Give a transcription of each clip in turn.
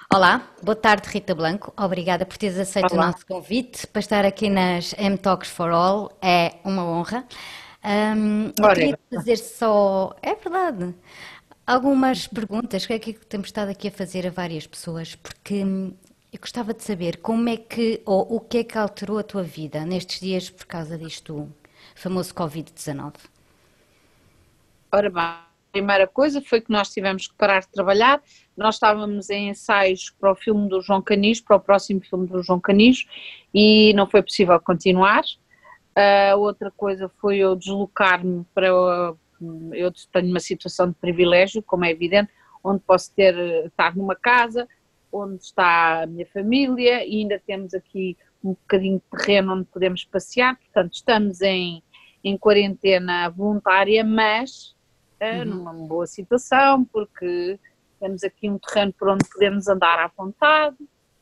Olá, boa tarde Rita Blanco, obrigada por teres aceito o Olá. nosso convite para estar aqui nas M-Talks for All, é uma honra. Eu Ora, queria te fazer só, é verdade, algumas perguntas que é que temos estado aqui a fazer a várias pessoas, porque eu gostava de saber como é que, ou o que é que alterou a tua vida nestes dias por causa disto famoso Covid-19. ora bem, a primeira coisa foi que nós tivemos que parar de trabalhar. Nós estávamos em ensaios para o filme do João Canis, para o próximo filme do João Canis, e não foi possível continuar. A outra coisa foi eu deslocar-me para. Eu tenho uma situação de privilégio, como é evidente, onde posso estar numa casa, onde está a minha família, e ainda temos aqui um bocadinho de terreno onde podemos passear, portanto, estamos em quarentena voluntária, mas numa boa situação, porque temos aqui um terreno por onde podemos andar à vontade,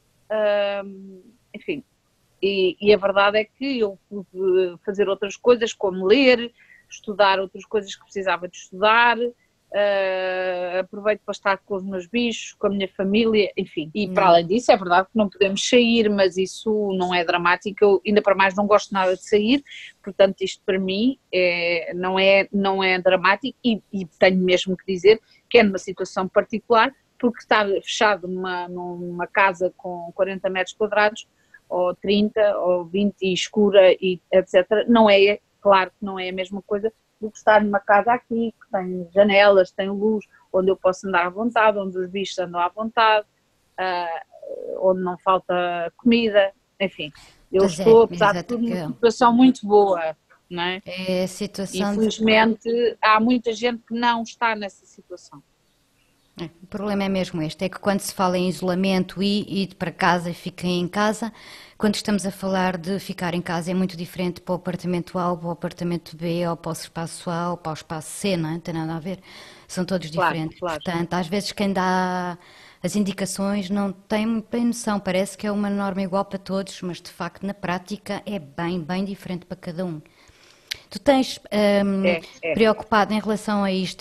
enfim, e a verdade é que eu pude fazer outras coisas, como ler, estudar outras coisas que precisava de estudar, aproveito para estar com os meus bichos, com a minha família, enfim. E para Não, além disso, é verdade que não podemos sair, mas isso não é dramático, eu ainda para mais não gosto nada de sair, portanto isto para mim não é dramático e tenho mesmo que dizer que é numa situação particular, porque estar fechado numa casa com 40 metros quadrados ou 30 ou 20 e escura e etc. Não é, claro que não é a mesma coisa do que estar numa casa aqui, que tem janelas, tem luz, onde eu posso andar à vontade, onde os bichos andam à vontade, onde não falta comida, enfim. Eu pois é, estou, apesar de exato, tudo, numa situação muito boa, não é? é a situação de. Infelizmente, há muita gente que não está nessa situação. O problema é mesmo este, é que quando se fala em isolamento e ir para casa e fiquem em casa, quando estamos a falar de ficar em casa é muito diferente para o apartamento A ou para o apartamento B ou para o espaço A ou para o espaço C, não é? Não tem nada a ver. São todos Claro, diferentes. claro. Portanto, às vezes quem dá as indicações não tem bem noção. Parece que é uma norma igual para todos, mas de facto na prática é bem, bem diferente para cada um. Tu tens É. preocupado em relação a isto,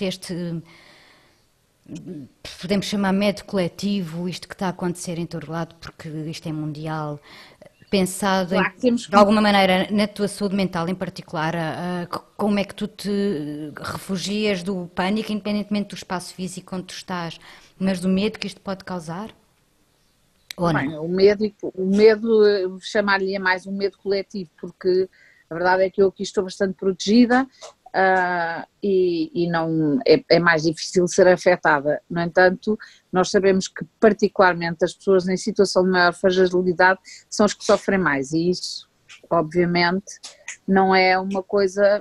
podemos chamar método coletivo, isto que está a acontecer em todo lado, porque isto é mundial, pensado em, Claro que temos de que. alguma maneira na tua saúde mental em particular, como é que tu te refugias do pânico, independentemente do espaço físico onde tu estás, mas do medo que isto pode causar? Ou não? Bem, o medo, chamar-lhe é mais um medo coletivo, porque a verdade é que eu aqui estou bastante protegida, e não é mais difícil ser afetada. No entanto, nós sabemos que particularmente as pessoas em situação de maior fragilidade são as que sofrem mais, e isso, obviamente, não é uma coisa.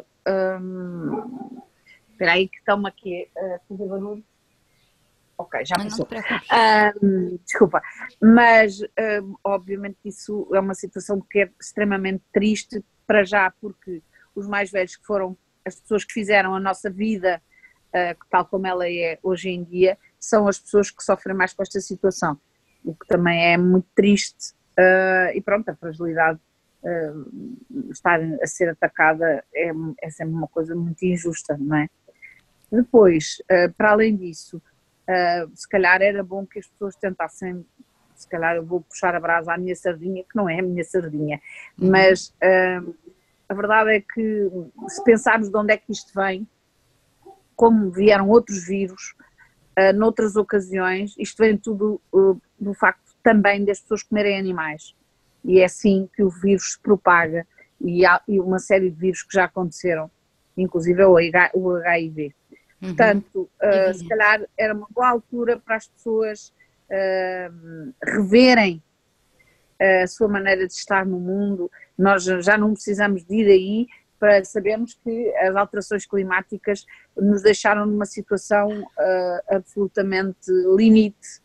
Espera aí que estão aqui a fazer barulho. Ok, já Não te passou. preocupes. Desculpa, mas obviamente isso é uma situação que é extremamente triste para já, porque os mais velhos que foram as pessoas que fizeram a nossa vida, tal como ela é hoje em dia, são as pessoas que sofrem mais com esta situação, o que também é muito triste, e pronto, a fragilidade, estar a ser atacada é sempre uma coisa muito injusta, não é? Depois, para além disso, se calhar era bom que as pessoas tentassem, se calhar eu vou puxar a brasa à minha sardinha, que não é a minha sardinha, mas a verdade é que se pensarmos de onde é que isto vem, como vieram outros vírus, noutras ocasiões, isto vem tudo do facto também das pessoas comerem animais, e é assim que o vírus se propaga, e uma série de vírus que já aconteceram, inclusive o HIV. Portanto, se Evidente. calhar era uma boa altura para as pessoas reverem a sua maneira de estar no mundo. Nós já não precisamos de ir aí para sabermos que as alterações climáticas nos deixaram numa situação absolutamente limite,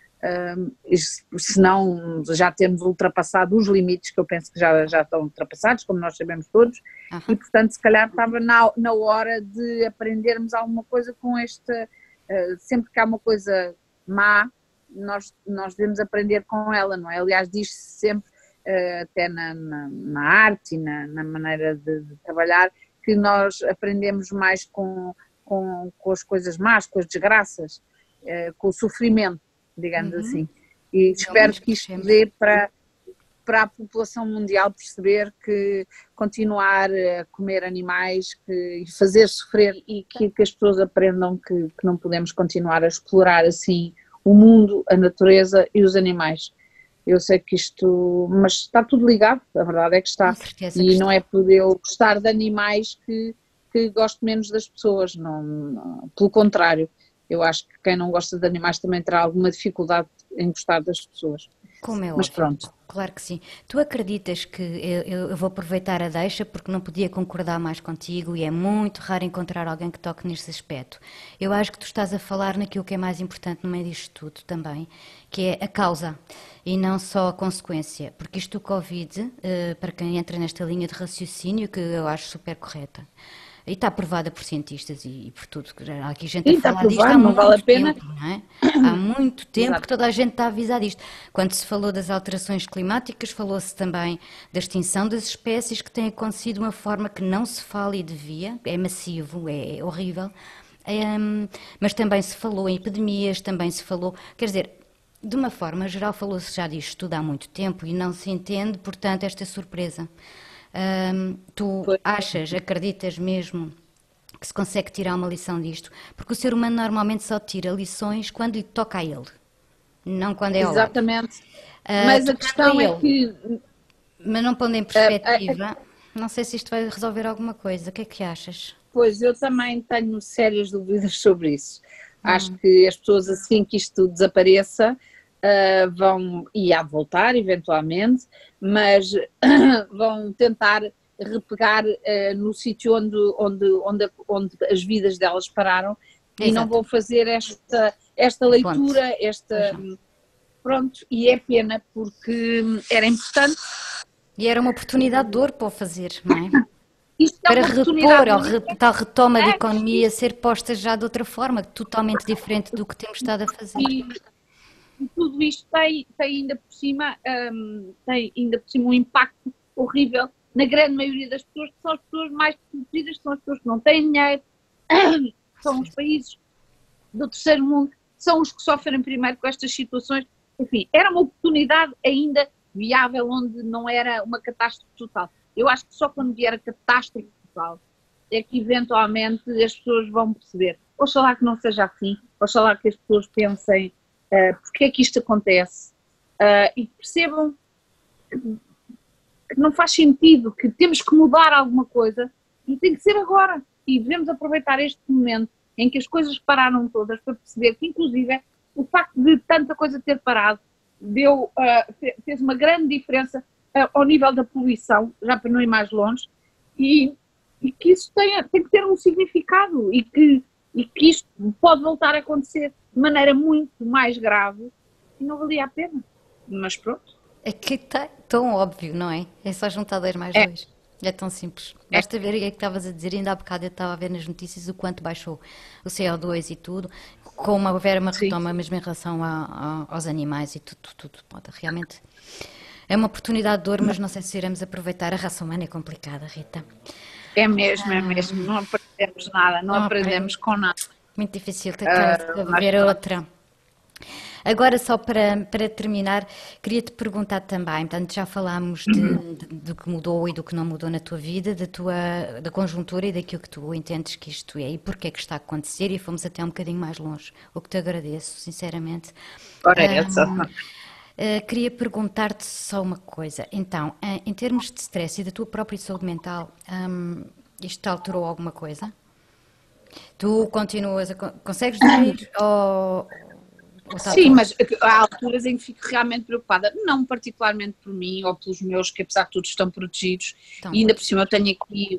se não já temos ultrapassado os limites, que eu penso que já estão ultrapassados, como nós sabemos todos, e Aham. portanto se calhar estava na hora de aprendermos alguma coisa com esta, sempre que há uma coisa má, nós devemos aprender com ela, não é? Aliás, diz-se sempre, até na arte e na maneira de trabalhar, que nós aprendemos mais com as coisas más, com as desgraças, com o sofrimento, digamos assim. E Ao espero menos que isto crescemos. dê para a população mundial perceber que continuar a comer animais e fazer sofrer e que as pessoas aprendam que não podemos continuar a explorar assim o mundo, a natureza e os animais. Eu sei que isto, mas está tudo ligado, a verdade é que Com está. certeza que E não está. é por eu gostar de animais que gosto menos das pessoas, pelo contrário. Eu acho que quem não gosta de animais também terá alguma dificuldade em gostar das pessoas. Como é Mas óbvio, pronto. claro que sim. Tu acreditas que eu vou aproveitar a deixa porque não podia concordar mais contigo e é muito raro encontrar alguém que toque neste aspecto. Eu acho que tu estás a falar naquilo que é mais importante no meio disto tudo também, que é a causa e não só a consequência. Porque isto do Covid, para quem entra nesta linha de raciocínio, que eu acho super correta, e está aprovada por cientistas e por tudo. Há aqui gente a Sim, está falar disto há aprovado, não vale a muito pena. tempo, não é? Há muito tempo que Exato. toda a gente está a avisar disto. Quando se falou das alterações climáticas, falou-se também da extinção das espécies, que tem acontecido de uma forma que não se fala e devia, é massivo, é horrível. Mas também se falou em epidemias, também se falou, quer dizer, de uma forma geral falou-se já disto tudo há muito tempo e não se entende, portanto, esta surpresa. Tu Pois. achas, acreditas mesmo que se consegue tirar uma lição disto? Porque o ser humano normalmente só tira lições quando lhe toca a ele, não quando é ao lado. Exatamente. Mas a Tocando a questão é ele, que mas não pondo em a perspectiva, não sei se isto vai resolver alguma coisa. O que é que achas? pois, eu também tenho sérias dúvidas sobre isso. Acho que as pessoas, assim que isto desapareça, vão, e há de voltar eventualmente, mas vão tentar repegar no sítio onde as vidas delas pararam e não Exato. vão fazer esta A ponte. leitura, Pois não. pronto, e é pena porque era importante. E era uma oportunidade de ouro para o fazer, não é? Isto é Para uma repor, oportunidade ou única. tal retoma de É, economia ser posta já de outra forma, totalmente diferente do que temos estado a fazer. e tudo isto tem ainda por cima, tem ainda por cima um impacto horrível na grande maioria das pessoas, que são as pessoas mais desprotegidas, são as pessoas que não têm dinheiro, são os países do terceiro mundo, são os que sofrem primeiro com estas situações. Enfim, era uma oportunidade ainda viável onde não era uma catástrofe total. Eu acho que só quando vier a catástrofe total é que eventualmente as pessoas vão perceber. Oxalá que não seja assim, oxalá que as pessoas pensem porque é que isto acontece e que percebam que não faz sentido, que temos que mudar alguma coisa e tem que ser agora. E devemos aproveitar este momento em que as coisas pararam todas para perceber que, inclusive, o facto de tanta coisa ter parado fez uma grande diferença ao nível da poluição, já para não ir mais longe, e que isso tem que ter um significado e que isto pode voltar a acontecer de maneira muito mais grave e não valia a pena. Mas pronto. É que está tão óbvio, não é? É só juntar 2 mais É, 2. É tão simples. é, Basta ver o que é que estavas a dizer. Ainda há bocado eu estava a ver nas notícias o quanto baixou o CO2 e tudo, como houver uma sim. retoma mesmo em relação aos animais e tudo. Pode, realmente é uma oportunidade de ouro, mas não sei se iremos aproveitar. A raça humana é complicada, Rita. É mesmo, é mesmo. Não aprendemos nada, não Não aprende. aprendemos com nada. Muito difícil tentar Mas ver pronto. outra. Agora, só para terminar, queria-te perguntar também, portanto, já falámos do que mudou e do que não mudou na tua vida, da conjuntura e daquilo que tu entendes que isto é e porque é que está a acontecer e fomos até um bocadinho mais longe, o que te agradeço, sinceramente. Ora, é essa. Queria perguntar-te só uma coisa. Então, em termos de stress e da tua própria saúde mental, isto te alterou alguma coisa? Tu continuas consegues dormir ou está Sim, tudo? mas há alturas em que fico realmente preocupada, não particularmente por mim ou pelos meus, que apesar de tudo estão protegidos, Estão e ainda por protegidos. cima eu tenho aqui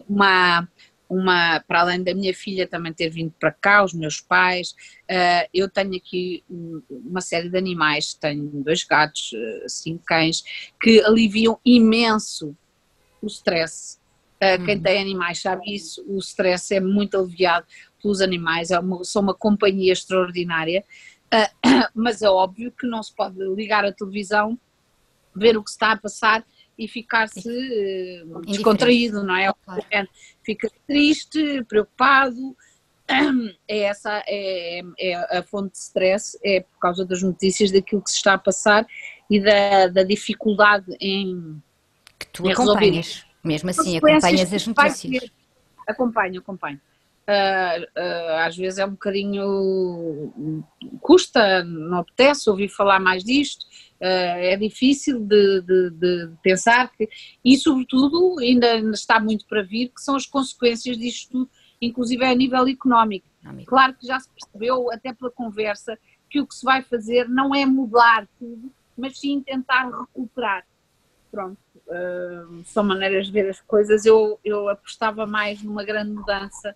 para além da minha filha também ter vindo para cá, os meus pais, eu tenho aqui uma série de animais, tenho 2 gatos, 5 cães, que aliviam imenso o stress. Quem tem animais sabe isso, o stress é muito aliviado pelos animais, são uma companhia extraordinária, mas é óbvio que não se pode ligar a televisão, ver o que se está a passar e ficar-se Indiferente. descontraído, não é? Claro. Fica triste, preocupado, é essa, é a fonte de stress, é por causa das notícias, daquilo que se está a passar e da dificuldade Que tu em resolver isso. acompanhas, mesmo assim, Consequências acompanhas que as isso vai ter. notícias. Acompanho, acompanho. Às vezes é um bocadinho, custa, não apetece ouvir falar mais disto, é difícil de pensar que, e sobretudo ainda está muito para vir, que são as consequências disto tudo, inclusive a nível económico. Amigo. Claro que já se percebeu, até pela conversa, que o que se vai fazer não é mudar tudo, mas sim tentar recuperar. Pronto, são maneiras de ver as coisas. Eu apostava mais numa grande mudança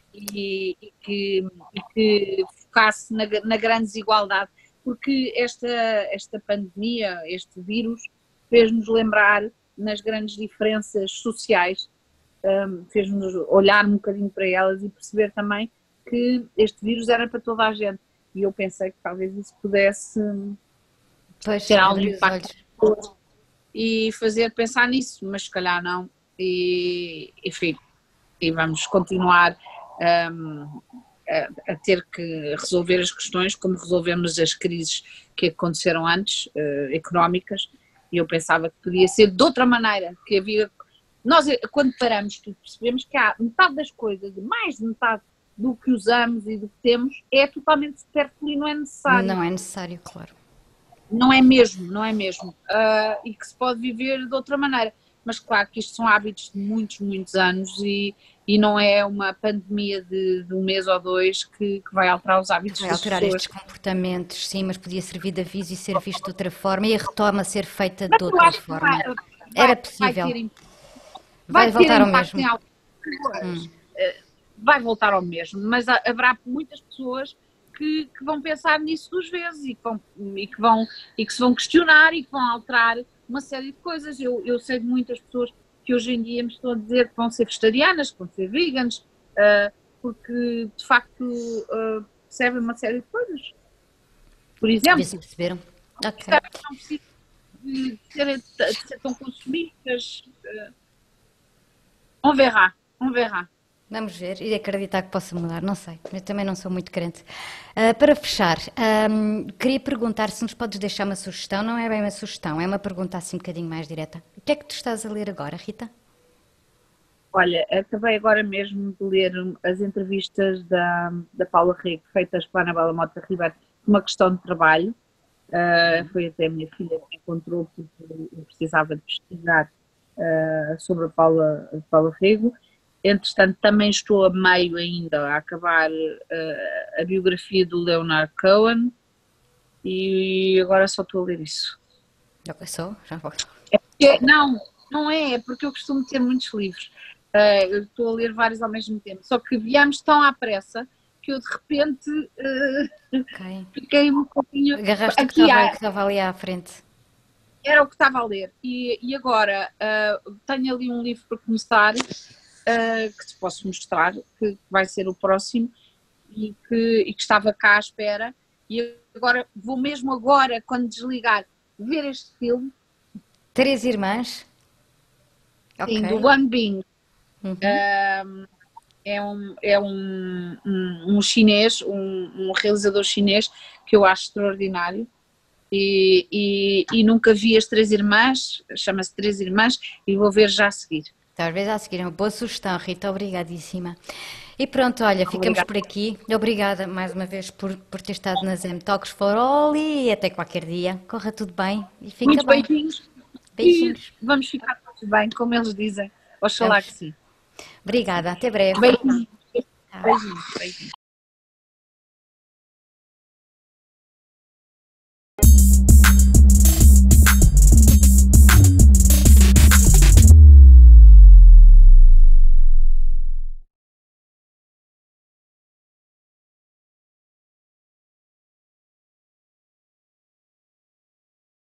e que focasse na grande desigualdade, porque esta pandemia, este vírus, fez-nos lembrar nas grandes diferenças sociais, fez-nos olhar um bocadinho para elas e perceber também que este vírus era para toda a gente. E eu pensei que talvez isso pudesse Pois, ter algum abri os impacto olhos. nas pessoas e fazer pensar nisso, mas se calhar não. E enfim, e vamos continuar a ter que resolver as questões como resolvemos as crises que aconteceram antes, económicas, e eu pensava que podia ser de outra maneira, que havia. Nós, quando paramos, tudo percebemos que há metade das coisas, mais de metade do que usamos e do que temos, é totalmente supérfluo e não é necessário. Não é necessário, claro. Não é mesmo, não é mesmo. E que se pode viver de outra maneira. Mas claro que isto são hábitos de muitos, muitos anos e não é uma pandemia de um mês ou dois que vai alterar os Que hábitos vai das alterar estes pessoas. comportamentos, sim, mas podia servir de aviso e ser visto de outra forma e a retoma ser feita Mas de eu outra acho que forma. Era vai possível. ter, vai Vai ter voltar ao impacto em mesmo. algumas pessoas. Vai voltar ao mesmo, mas haverá muitas pessoas que vão pensar nisso duas vezes e que se vão questionar e que vão alterar uma série de coisas. Eu sei de muitas pessoas que hoje em dia me estão a dizer que vão ser vegetarianas, que vão ser veganas, porque de facto percebem uma série de coisas. Por Vê se exemplo, perceberam. Ok. percebem que não precisam de ser tão consumistas. On verra, on verra. Vamos ver e acreditar que possa mudar, não sei, eu também não sou muito crente. Para fechar, queria perguntar se nos podes deixar uma sugestão, não é bem uma sugestão, é uma pergunta assim um bocadinho mais direta. O que é que tu estás a ler agora, Rita? Olha, acabei agora mesmo de ler as entrevistas da Paula Rego, feitas pela Anabela Mota Ribeiro, uma questão de trabalho. Foi até a minha filha que encontrou, porque eu precisava de pesquisar sobre a Paula Rego. Entretanto, também estou a meio ainda a acabar a biografia do Leonard Cohen e agora só estou a ler isso. Ok, sou, já volto. Não, não é porque eu costumo ter muitos livros. Eu estou a ler vários ao mesmo tempo, só que viemos tão à pressa que eu de repente Ok. fiquei um pouquinho. Agarraste Aqui o que estava ali à frente. era o que estava a ler, e agora tenho ali um livro para começar que te posso mostrar, que vai ser o próximo e que estava cá à espera. E agora vou mesmo agora, quando desligar, ver este filme. Três irmãs. Sim, do Ok. Wang Bing. Uhum. É um chinês, um realizador chinês que eu acho extraordinário e nunca vi as Três Irmãs, chama-se Três Irmãs e vou ver já a seguir. Talvez a seguir, uma boa sugestão, Rita, obrigadíssima. E pronto, olha, ficamos Obrigada. por aqui. Obrigada mais uma vez por ter estado nas M Talks for All e até qualquer dia. Corra tudo bem e fica Muitos bem. beijinhos e Beijinhos. vamos ficar todos bem, como eles dizem. Oxalá que Vamos. sim. Obrigada, até breve. Beijinhos. Tchau. Beijinhos. Beijinhos.